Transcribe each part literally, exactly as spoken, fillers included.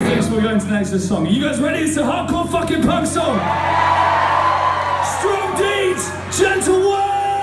things we're going to next this song. Are you guys ready? It's a hardcore fucking punk song. Strong deeds, gentle words.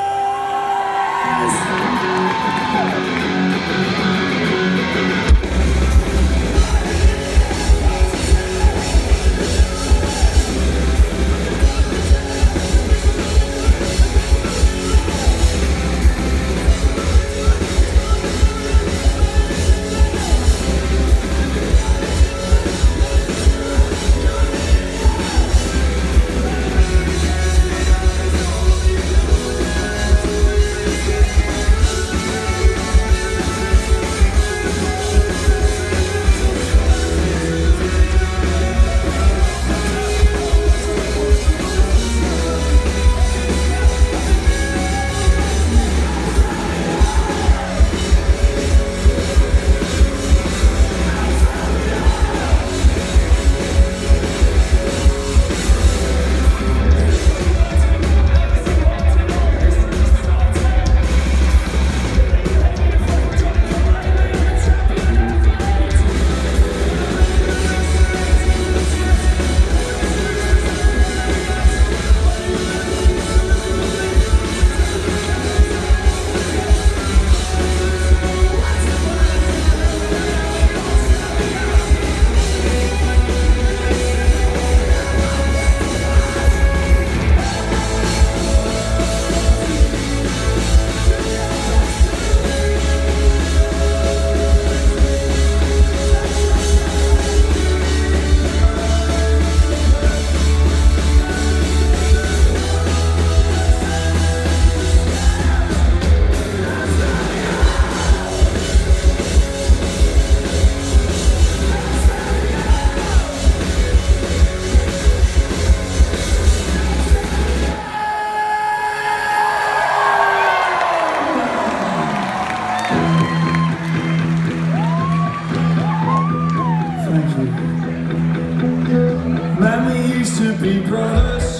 Man, we used to be brothers,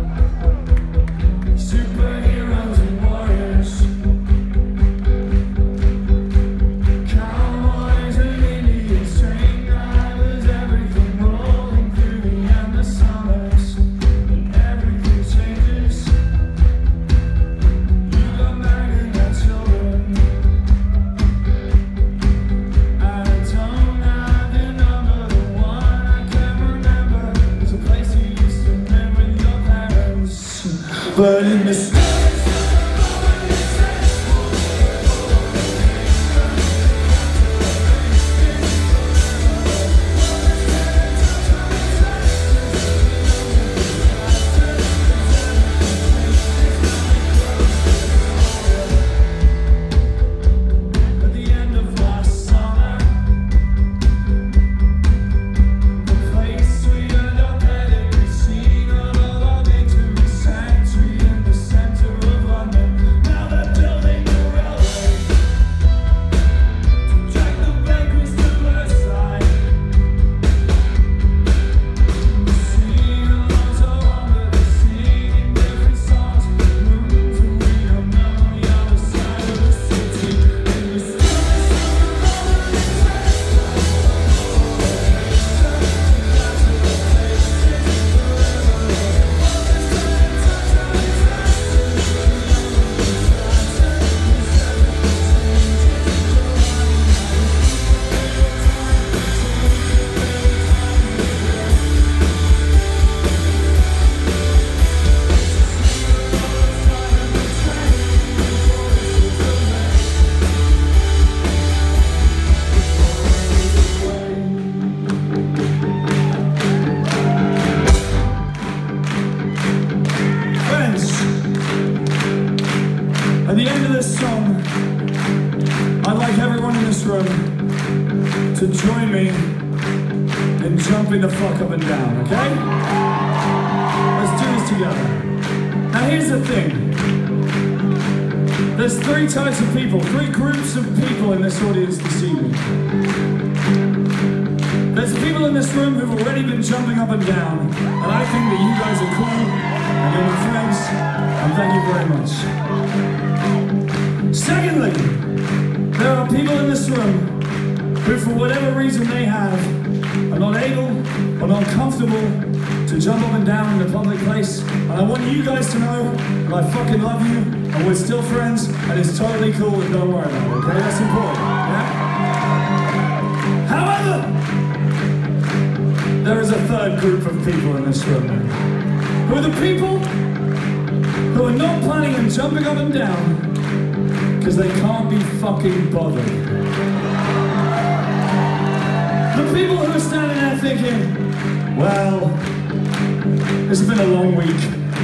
superheroes and warriors, cowboys and Indians, train drivers, everything rolling through the endless summers, and everything changes. You got married and got children, and I don't have the number, the one I can't remember. There's a place you used to live with your parents, but in this at the end of this song, I'd like everyone in this room to join me in jumping the fuck up and down, okay? Let's do this together. Now here's the thing. There's three types of people, three groups of people in this audience this evening. There's people in this room who've already been jumping up and down, and I think that you guys are cool, and you're my friends, and thank you very much. Secondly, there are people in this room who, for whatever reason they have, are not able or not comfortable to jump up and down in a public place. And I want you guys to know that I fucking love you, and we're still friends, and it's totally cool, and don't worry about it, okay? That's important, yeah? However, there is a third group of people in this room, who are the people who are not planning on jumping up and down because they can't be fucking bothered. The people who are standing there thinking, well, it's been a long week.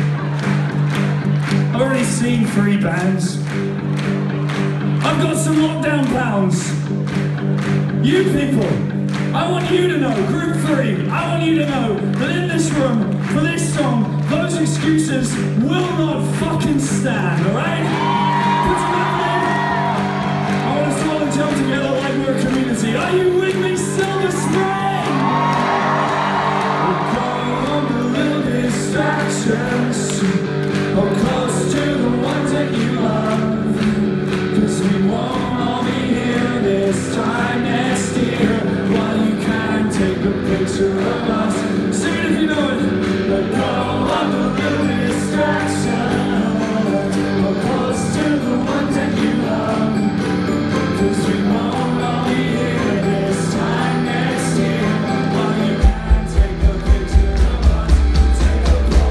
I've already seen three bands. I've got some lockdown pounds. You people, I want you to know, group three, I want you to know that in this room, for this song, those excuses will not fucking stand, alright? Put some up in. I want us all to jump together like we're a community. Are you with me, Silver Spring? We're going on the little distractions, or close to the ones that you love, cause we won't all be here this time next year. While you can take a picture of us, sing it if you know it. Let go of the little distraction, or close to the ones that you love, cause we won't all be here this time next year. While you can take a picture of us, take a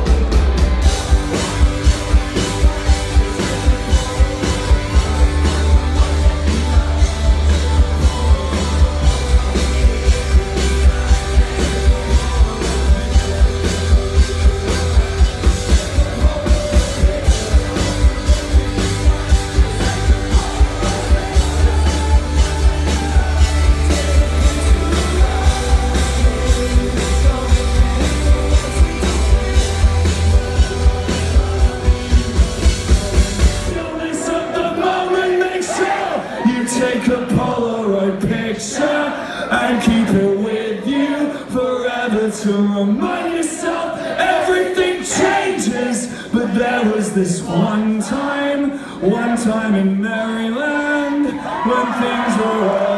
take a Polaroid picture and keep it with you forever to remind yourself everything changes. But there was this one time, one time in Maryland when things were